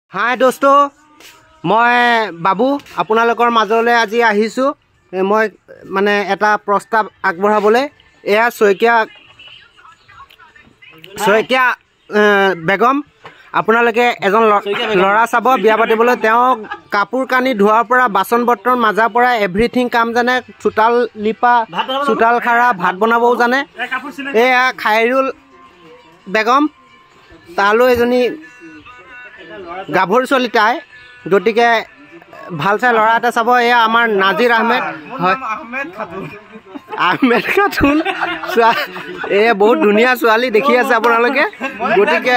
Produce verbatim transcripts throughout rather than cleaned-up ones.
হাই দোস্ত, মই বাবু আপোনালোকৰ মাজলৈ আজি আহিছোঁ। মই মানে এটা প্ৰস্তাৱ আগবঢ়াবলৈ। এয়া শইকীয়া শইকীয়া বেগম, আপোনালোকে এজন ল'ৰা চাব বিয়া পাতিবলৈ। তেওঁ কাপোৰ কানি ধোৱাৰ পৰা বাচন বৰ্তন মাজাৰ পৰা এভৰিথিং কাম জানে। চোতাল লিপা, চোতাল খাৰা, ভাত বনাবও জানে। এয়া খাইৰুল বেগম, তালৈ এজনী গাভৰু ছোৱালী তাই, গতিকে ভাল চাই ল'ৰা এটা চাব। এয়া আমাৰ নাজিৰ আহমেদ, হয় আহমেদ খাতুন। এয়া বহুত ধুনীয়া ছোৱালী দেখি আছে আপোনালোকে। গতিকে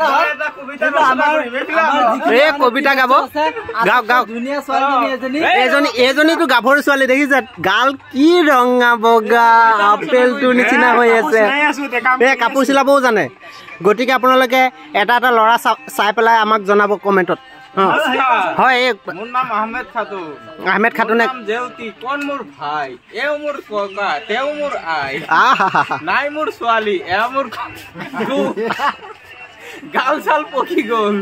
এই কবিতা গাব, গাওক গাওক। এজনী এজনীতো গাভৰু ছোৱালী দেখিছে, গাল কি ৰঙা বগা, আপেলটো নিচিনা হৈ আছে। এই কাপোৰ চিলাবও জানে। গতিকে আপোনালোকে এটা এটা ল'ৰা চাই পেলাই আমাক জনাব কমেণ্টত। হয়, মোৰ নাম আহমেদ খাতুন। আহমেদ খাতুনে কোন মোৰ ভাই, এও মোৰ ককা, তেও মোৰ আই, নাই মোৰ ছোৱালী, এও মোৰ গাল চাল পকি গ'ল,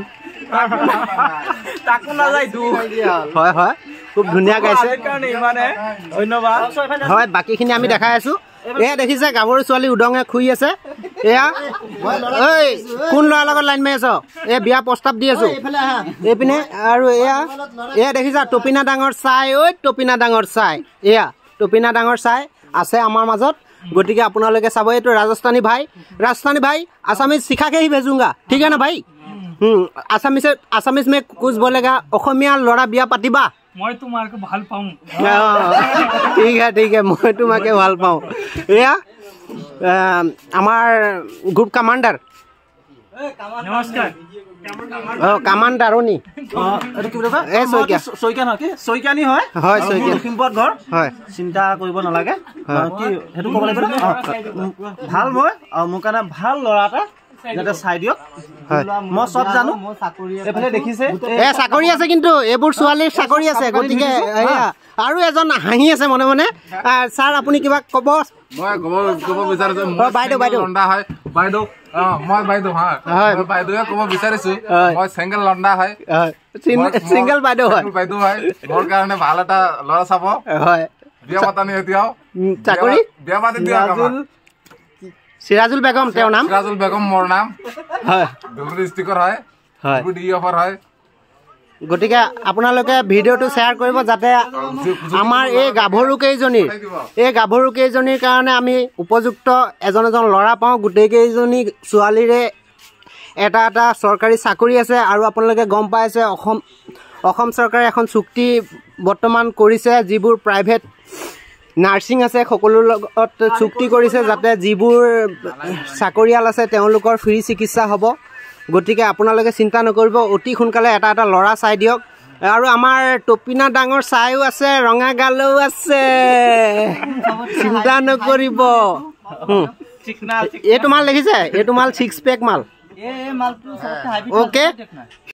তাকো নাযায় দু। হয় হয়, খুব ধুনীয়া গাইছে, ইমানে ধন্যবাদ। হয়, বাকীখিনি আমি দেখাই আছো। এয়া দেখিছে গাভৰু ছোৱালী উদঙে শুই আছে। এয়া ঐ কোন ল'ৰাৰ লগত লাইন মাৰি আছ? এয়া বিয়া প্ৰস্তাৱ দি আছো এইপিনে। আৰু এয়া এয়া দেখিছা টপিনা ডাঙৰ চাই, ঐ টপিনা ডাঙৰ চাই, এয়া টপিনা ডাঙৰ চাই আছে আমাৰ মাজত। গতিকে আপোনালোকে চাব, এইটো ৰাজস্থানী ভাই। ৰাজস্থানী ভাই আছামিজ শিখাকে হি ভেজুংগা, ঠিক আছে না ভাই? আছামিজ আছামিজ মে কুছ বলেগা। অসমীয়া ল'ৰা বিয়া পাতিবা? মই তোমাকে ভাল পাওঁ। ঠিক আছে ঠিক আছে, মই তোমাকে ভাল পাওঁ। এয়া আমাৰ গ্ৰুপ কামাণ্ডাৰ, নমস্কাৰ। অ কামাণ্ডাৰ নি শইকীয়ানী হয়। হয় শইকীয়া, লখিমপুৰত ঘৰ। হয়, চিন্তা কৰিব নালাগে, কি সেইটো ক'ব লাগিব। ভাল মই মোৰ কাৰণে ভাল ল'ৰা এটা যাতে চাই দিয়ক। মই চব জানো। এইফালে দেখিছে এ চাকৰি আছে, কিন্তু এইবোৰ ছোৱালীৰ চাকৰি আছে। গতিকে এয়া আৰু এজন হাঁহি আছে মনে মনে। ছাৰ আপুনি কিবা ক'ব? মই ক'ব ক'ব বিচাৰিছো, বাইদেউ বাইদেউ লণ্ডা হয় বাইদেউ। অ মই বাইদেউ হয় বাইদেউৱে ক'ব বিচাৰিছো, মই চিংগল লণ্ডা হয়। চিংগল বাইদেউ হয় বাইদেউ হয়। মোৰ কাৰণে ভাল এটা ল'ৰা চাব। হয়, বিয়া পাতা নি এতিয়াও? চাকৰি বিয়া পাতি দিয়া। চিৰাজুল বেগম তেওঁৰ নাম। চিৰাজুল বেগম মোৰ নাম। হয়, ধুবুৰী ডিষ্ট্ৰিক্টৰ হয়, ডি অফাৰ হয়। গতিকে আপোনালোকে ভিডিঅ'টো শ্বেয়াৰ কৰিব, যাতে আমাৰ এই গাভৰু কেইজনীৰ এই গাভৰু কেইজনীৰ কাৰণে আমি উপযুক্ত এজন এজন ল'ৰা পাওঁ। গোটেইকেইজনী ছোৱালীৰে এটা এটা চৰকাৰী চাকৰি আছে। আৰু আপোনালোকে গম পাইছে, অসম অসম চৰকাৰে এখন চুক্তি বৰ্তমান কৰিছে, যিবোৰ প্ৰাইভেট নাৰ্ছিং আছে সকলোৰ লগত চুক্তি কৰিছে, যাতে যিবোৰ চাকৰিয়াল আছে তেওঁলোকৰ ফ্ৰী চিকিৎসা হ'ব। গতিকে আপোনালোকে চিন্তা নকৰিব, অতি সোনকালে এটা এটা ল'ৰা চাই দিয়ক। আৰু আমাৰ টপিনা ডাঙৰ চাইও আছে, ৰঙা গালও আছে, চিন্তা নকৰিব। এইটো মাল দেখিছে, এইটো মাল ছিক্স পেক মাল। অ'কে।